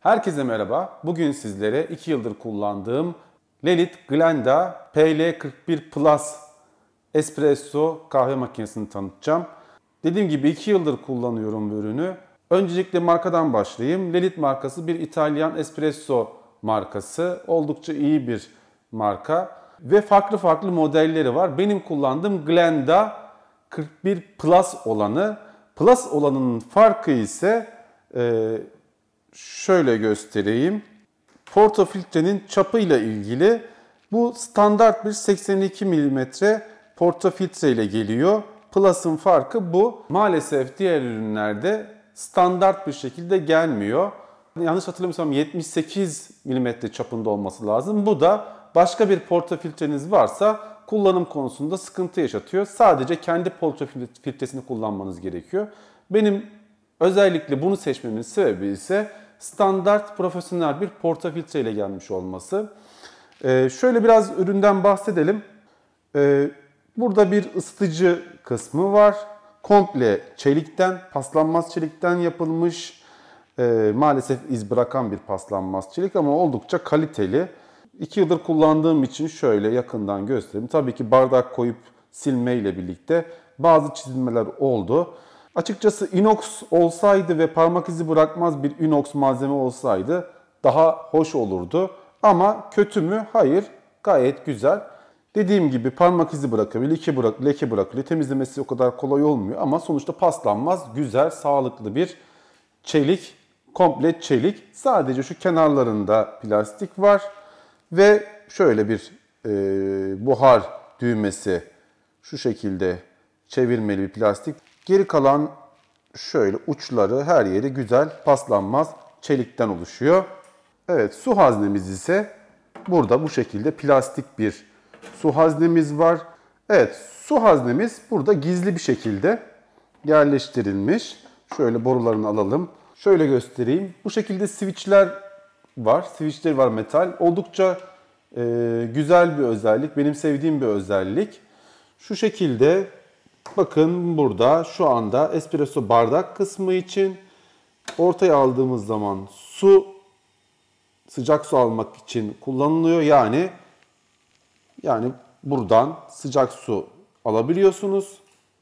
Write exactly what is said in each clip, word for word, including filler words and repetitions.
Herkese merhaba. Bugün sizlere iki yıldır kullandığım Lelit Glenda P L kırk bir Plus Espresso kahve makinesini tanıtacağım. Dediğim gibi iki yıldır kullanıyorum bu ürünü. Öncelikle markadan başlayayım. Lelit markası bir İtalyan espresso markası. Oldukça iyi bir marka ve farklı farklı modelleri var. Benim kullandığım Glenda kırk bir Plus olanı. Plus olanın farkı ise e, şöyle göstereyim. Portafiltrenin çapıyla ilgili. Bu standart bir seksen iki milimetre portafiltre ile geliyor. Plus'ın farkı bu. Maalesef diğer ürünlerde standart bir şekilde gelmiyor. Yanlış hatırlamıyorsam yetmiş sekiz milimetre çapında olması lazım. Bu da başka bir portafiltreniz varsa kullanım konusunda sıkıntı yaşatıyor. Sadece kendi portafiltresini kullanmanız gerekiyor. Benim özellikle bunu seçmemin sebebi ise standart profesyonel bir portafiltre ile gelmiş olması. Ee, şöyle biraz üründen bahsedelim. Ee, burada bir ısıtıcı kısmı var. Komple çelikten, paslanmaz çelikten yapılmış. Ee, maalesef iz bırakan bir paslanmaz çelik ama oldukça kaliteli. iki yıldır kullandığım için şöyle yakından göstereyim. Tabii ki bardak koyup silmeyle birlikte bazı çizilmeler oldu. Açıkçası inox olsaydı ve parmak izi bırakmaz bir inox malzeme olsaydı daha hoş olurdu. Ama kötü mü? Hayır. Gayet güzel. Dediğim gibi parmak izi bırakabilir, leke, bırak, leke bırakabilir. Temizlemesi o kadar kolay olmuyor ama sonuçta paslanmaz, güzel, sağlıklı bir çelik. Komple çelik. Sadece şu kenarlarında plastik var. Ve şöyle bir e, buhar düğmesi şu şekilde çevirmeli bir plastik. Geri kalan şöyle uçları her yeri güzel paslanmaz çelikten oluşuyor. Evet, su haznemiz ise burada bu şekilde plastik bir su haznemiz var. Evet, su haznemiz burada gizli bir şekilde yerleştirilmiş. Şöyle borularını alalım. Şöyle göstereyim. Bu şekilde switchler var. Switchler var metal. Oldukça e, güzel bir özellik. Benim sevdiğim bir özellik. Şu şekilde bakın burada şu anda espresso bardak kısmı için ortaya aldığımız zaman su sıcak su almak için kullanılıyor. Yani yani buradan sıcak su alabiliyorsunuz.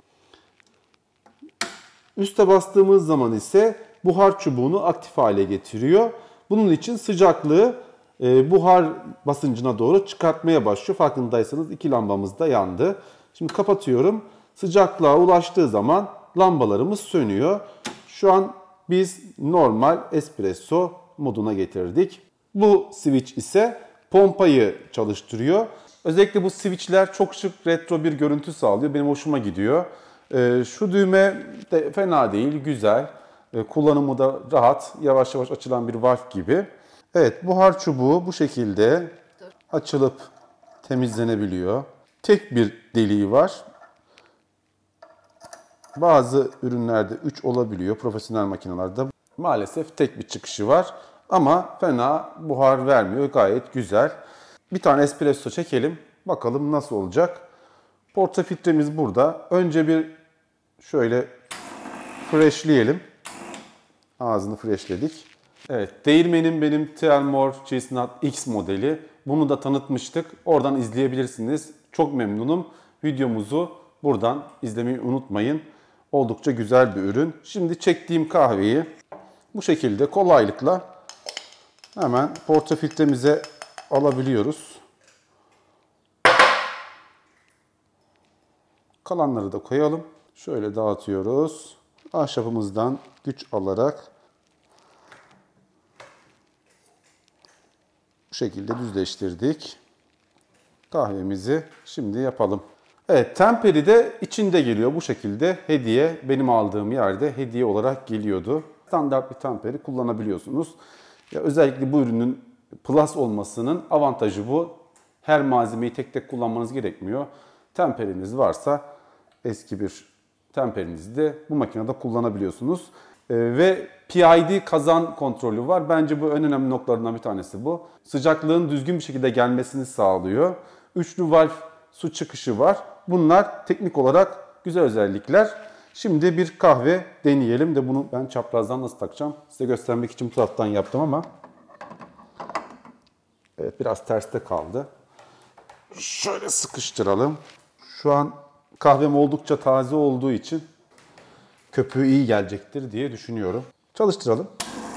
Üste bastığımız zaman ise buhar çubuğunu aktif hale getiriyor. Bunun için sıcaklığı e, buhar basıncına doğru çıkartmaya başlıyor. Farkındaysanız iki lambamız da yandı. Şimdi kapatıyorum. Sıcaklığa ulaştığı zaman lambalarımız sönüyor. Şu an biz normal espresso moduna getirdik. Bu switch ise pompayı çalıştırıyor. Özellikle bu switchler çok şık retro bir görüntü sağlıyor. Benim hoşuma gidiyor. Ee, şu düğme de fena değil, güzel. Ee, kullanımı da rahat, yavaş yavaş açılan bir valve gibi. Evet, buhar çubuğu bu şekilde açılıp temizlenebiliyor. Tek bir deliği var. Bazı ürünlerde üç olabiliyor, profesyonel makinelerde. Maalesef tek bir çıkışı var ama fena buhar vermiyor, gayet güzel. Bir tane espresso çekelim, bakalım nasıl olacak. Portafiltremiz burada. Önce bir şöyle freshleyelim. Ağzını freshledik. Evet, değirmenim benim Telmor Chestnut X modeli. Bunu da tanıtmıştık. Oradan izleyebilirsiniz. Çok memnunum. Videomuzu buradan izlemeyi unutmayın. Oldukça güzel bir ürün. Şimdi çektiğim kahveyi bu şekilde kolaylıkla hemen portafiltremize alabiliyoruz. Kalanları da koyalım. Şöyle dağıtıyoruz. Ahşabımızdan güç alarak bu şekilde düzleştirdik. Kahvemizi şimdi yapalım. Evet, temperi de içinde geliyor bu şekilde. Hediye, benim aldığım yerde hediye olarak geliyordu. Standart bir temperi kullanabiliyorsunuz. Ya özellikle bu ürünün plus olmasının avantajı bu. Her malzemeyi tek tek kullanmanız gerekmiyor. Temperiniz varsa eski bir temperinizi de bu makinede kullanabiliyorsunuz. Ee, ve P I D kazan kontrolü var. Bence bu en önemli noktalarından bir tanesi bu. Sıcaklığın düzgün bir şekilde gelmesini sağlıyor. Üçlü valve su çıkışı var. Bunlar teknik olarak güzel özellikler. Şimdi bir kahve deneyelim de bunu ben çaprazdan nasıl takacağım size göstermek için bu taraftan yaptım ama evet biraz terste kaldı. Şöyle sıkıştıralım. Şu an kahvem oldukça taze olduğu için köpüğü iyi gelecektir diye düşünüyorum. Çalıştıralım.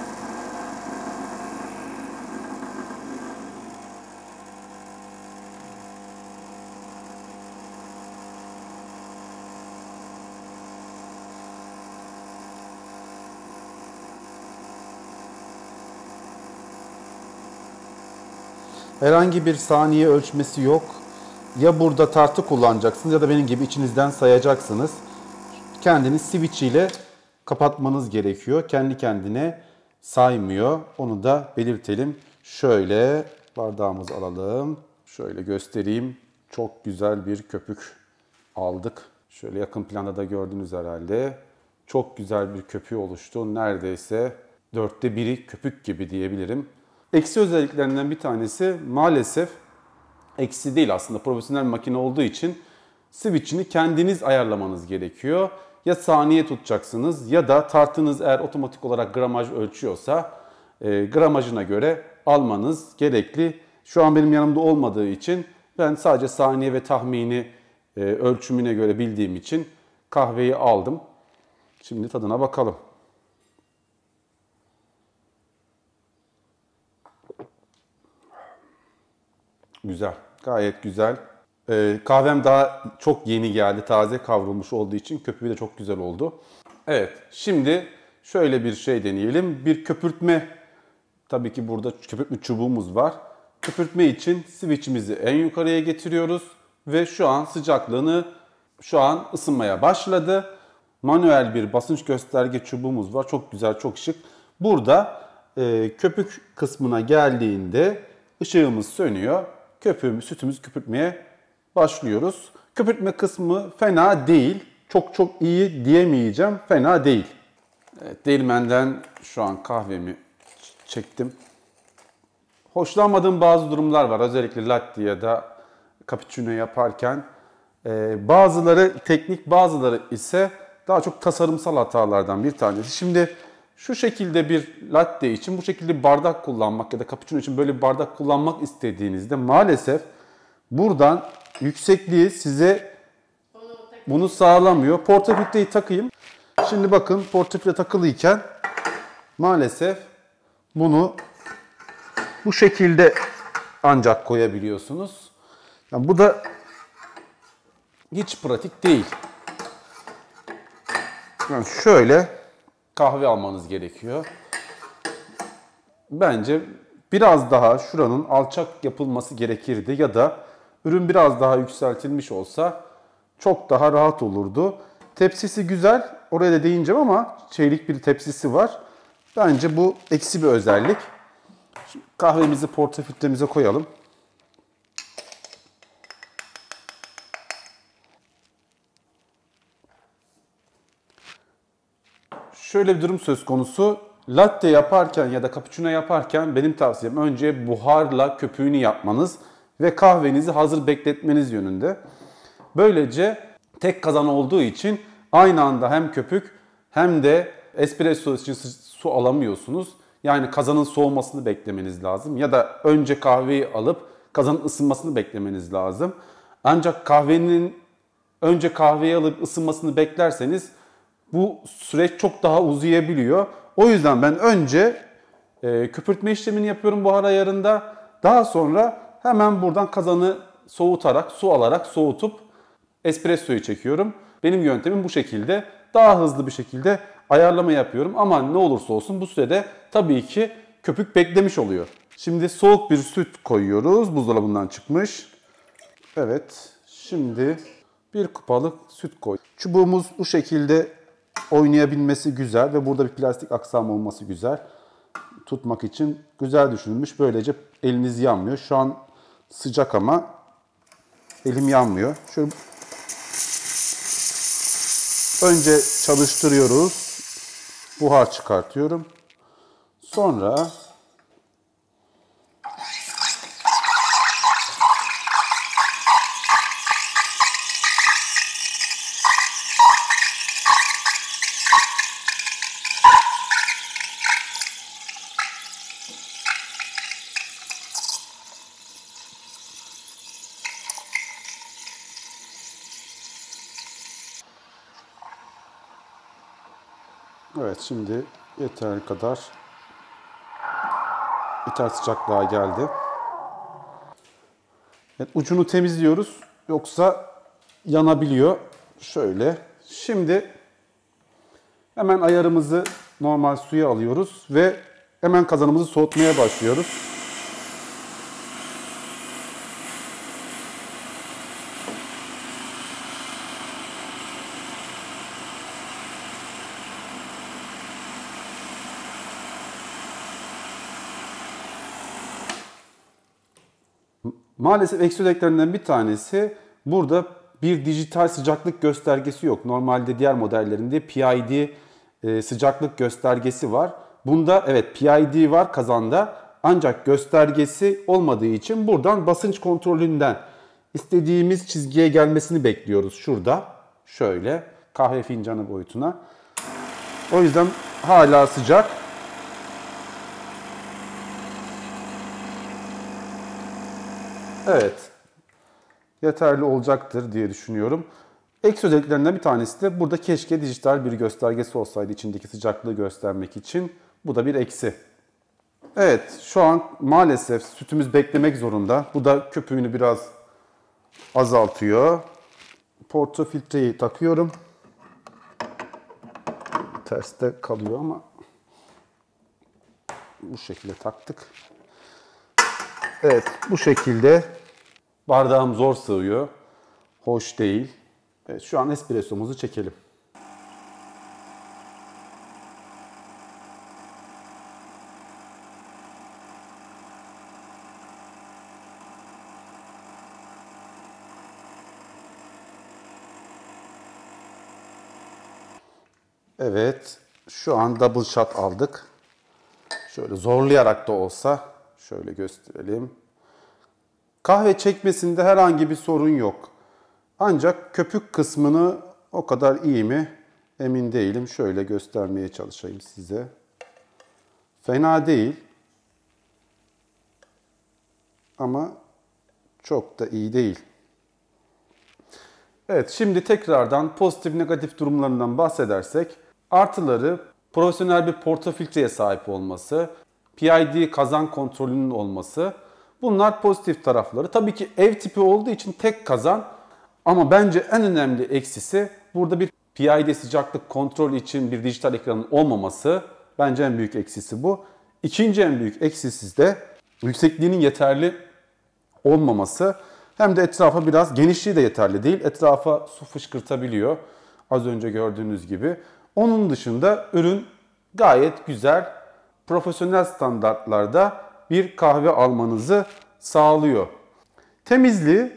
Herhangi bir saniye ölçmesi yok. Ya burada tartı kullanacaksınız ya da benim gibi içinizden sayacaksınız. Kendiniz switch ile kapatmanız gerekiyor. Kendi kendine saymıyor. Onu da belirtelim. Şöyle bardağımızı alalım. Şöyle göstereyim. Çok güzel bir köpük aldık. Şöyle yakın planda da gördünüz herhalde. Çok güzel bir köpüğü oluştu. Neredeyse dörtte biri köpük gibi diyebilirim. Eksi özelliklerinden bir tanesi maalesef eksi değil aslında profesyonel makine olduğu için switch'ini kendiniz ayarlamanız gerekiyor. Ya saniye tutacaksınız ya da tartınız eğer otomatik olarak gramaj ölçüyorsa e, gramajına göre almanız gerekli. Şu an benim yanımda olmadığı için ben sadece saniye ve tahmini e, ölçümüne göre bildiğim için kahveyi aldım. Şimdi tadına bakalım. Güzel, gayet güzel. Ee, kahvem daha çok yeni geldi, taze kavrulmuş olduğu için köpüğü de çok güzel oldu. Evet, şimdi şöyle bir şey deneyelim. Bir köpürtme, tabii ki burada köpürtme çubuğumuz var. Köpürtme için switch'imizi en yukarıya getiriyoruz ve şu an sıcaklığını, şu an ısınmaya başladı. Manuel bir basınç gösterge çubuğumuz var. Çok güzel, çok şık. Burada e, köpük kısmına geldiğinde ışığımız sönüyor. Köpüğümüz, sütümüzü köpürtmeye başlıyoruz. Köpürtme kısmı fena değil. Çok çok iyi diyemeyeceğim. Fena değil. Evet, değirmenden şu an kahvemi çektim. Hoşlanmadığım bazı durumlar var. Özellikle latte ya da cappuccino yaparken. Ee, bazıları teknik, bazıları ise daha çok tasarımsal hatalardan bir tanesi. Şimdi şu şekilde bir latte için bu şekilde bir bardak kullanmak ya da cappuccino için böyle bir bardak kullanmak istediğinizde maalesef buradan yüksekliği size bunu sağlamıyor. Portafiltreyi takayım. Şimdi bakın portafiltre takılıyken maalesef bunu bu şekilde ancak koyabiliyorsunuz. Yani bu da hiç pratik değil. Yani şöyle kahve almanız gerekiyor. Bence biraz daha şuranın alçak yapılması gerekirdi ya da ürün biraz daha yükseltilmiş olsa çok daha rahat olurdu. Tepsisi güzel. Oraya da değineceğim ama çelik bir tepsisi var. Bence bu eksi bir özellik. Şimdi kahvemizi portafiltremize koyalım. Şöyle bir durum söz konusu. Latte yaparken ya da cappuccino yaparken benim tavsiyem önce buharla köpüğünü yapmanız ve kahvenizi hazır bekletmeniz yönünde. Böylece tek kazan olduğu için aynı anda hem köpük hem de espresso için su alamıyorsunuz. Yani kazanın soğumasını beklemeniz lazım ya da önce kahveyi alıp kazanın ısınmasını beklemeniz lazım. Ancak kahvenin önce kahveyi alıp ısınmasını beklerseniz bu süreç çok daha uzayabiliyor. O yüzden ben önce e, köpürtme işlemini yapıyorum buhar ayarında. Daha sonra hemen buradan kazanı soğutarak, su alarak soğutup espressoyu çekiyorum. Benim yöntemim bu şekilde. Daha hızlı bir şekilde ayarlama yapıyorum. Ama ne olursa olsun bu sürede tabii ki köpük beklemiş oluyor. Şimdi soğuk bir süt koyuyoruz. Buzdolabından çıkmış. Evet. Şimdi bir kupalık süt koy. Çubuğumuz bu şekilde oynayabilmesi güzel ve burada bir plastik aksam olması güzel. Tutmak için güzel düşünülmüş. Böylece eliniz yanmıyor. Şu an sıcak ama elim yanmıyor. Şöyle önce çalıştırıyoruz. Buhar çıkartıyorum. Sonra Evet, şimdi yeterli kadar yeter sıcaklığa geldi. Evet, ucunu temizliyoruz yoksa yanabiliyor. Şöyle. Şimdi hemen ayarımızı normal suya alıyoruz ve hemen kazanımızı soğutmaya başlıyoruz. Maalesef eksi özelliklerinden bir tanesi, burada bir dijital sıcaklık göstergesi yok. Normalde diğer modellerinde P I D e, sıcaklık göstergesi var. Bunda evet P I D var kazanda, ancak göstergesi olmadığı için buradan basınç kontrolünden istediğimiz çizgiye gelmesini bekliyoruz. Şurada şöyle kahve fincanı boyutuna. O yüzden hala sıcak. Evet, yeterli olacaktır diye düşünüyorum. Eksi özelliklerinden bir tanesi de burada keşke dijital bir göstergesi olsaydı içindeki sıcaklığı göstermek için. Bu da bir eksi. Evet, şu an maalesef sütümüz beklemek zorunda. Bu da köpüğünü biraz azaltıyor. Portafiltreyi takıyorum. Terste kalıyor ama bu şekilde taktık. Evet, bu şekilde bardağım zor sığıyor. Hoş değil. Evet, şu an espressomuzu çekelim. Evet, şu an double shot aldık. Şöyle zorlayarak da olsa şöyle gösterelim. Kahve çekmesinde herhangi bir sorun yok. Ancak köpük kısmını o kadar iyi mi emin değilim. Şöyle göstermeye çalışayım size. Fena değil. Ama çok da iyi değil. Evet, şimdi tekrardan pozitif negatif durumlarından bahsedersek, artıları profesyonel bir portafiltreye sahip olması, P I D kazan kontrolünün olması, bunlar pozitif tarafları. Tabii ki ev tipi olduğu için tek kazan, ama bence en önemli eksisi burada bir P I D sıcaklık kontrolü için bir dijital ekranın olmaması. Bence en büyük eksisi bu. İkinci en büyük eksisi de yüksekliğinin yeterli olmaması. Hem de etrafa biraz, genişliği de yeterli değil. Etrafa su fışkırtabiliyor. Az önce gördüğünüz gibi. Onun dışında ürün gayet güzel, profesyonel standartlarda bir kahve almanızı sağlıyor. Temizliği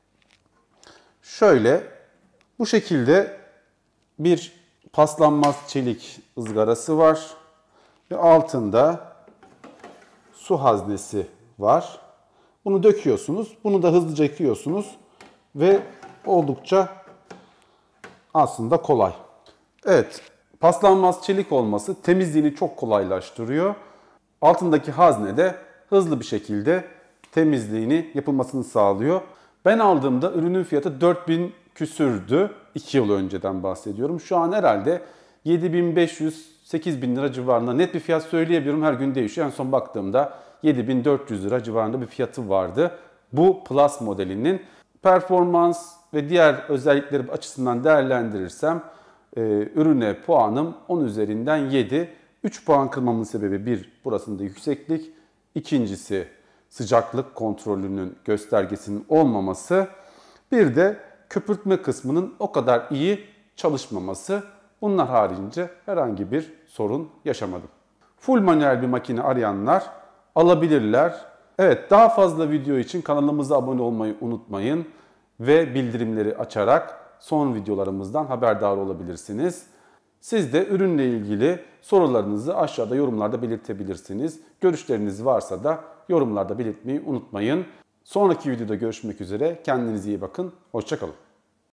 şöyle, bu şekilde bir paslanmaz çelik ızgarası var ve altında su haznesi var. Bunu döküyorsunuz, bunu da hızlıca yıkıyorsunuz ve oldukça aslında kolay. Evet, paslanmaz çelik olması temizliğini çok kolaylaştırıyor. Altındaki hazne de hızlı bir şekilde temizliğini yapılmasını sağlıyor. Ben aldığımda ürünün fiyatı dört bin küsürdü. iki yıl önceden bahsediyorum. Şu an herhalde yedi bin beş yüz sekiz bin lira civarında, net bir fiyat söyleyebilirim. Her gün değişiyor. En son baktığımda yedi bin dört yüz lira civarında bir fiyatı vardı. Bu Plus modelinin performans ve diğer özellikleri açısından değerlendirirsem e, ürüne puanım on üzerinden yedi. üç puan kırmamın sebebi bir, burasında yükseklik. İkincisi sıcaklık kontrolünün göstergesinin olmaması. Bir de köpürtme kısmının o kadar iyi çalışmaması. Bunlar haricince herhangi bir sorun yaşamadım. Full manuel bir makine arayanlar alabilirler. Evet, daha fazla video için kanalımıza abone olmayı unutmayın ve bildirimleri açarak son videolarımızdan haberdar olabilirsiniz. Siz de ürünle ilgili sorularınızı aşağıda yorumlarda belirtebilirsiniz. Görüşleriniz varsa da yorumlarda belirtmeyi unutmayın. Sonraki videoda görüşmek üzere. Kendinize iyi bakın. Hoşça kalın.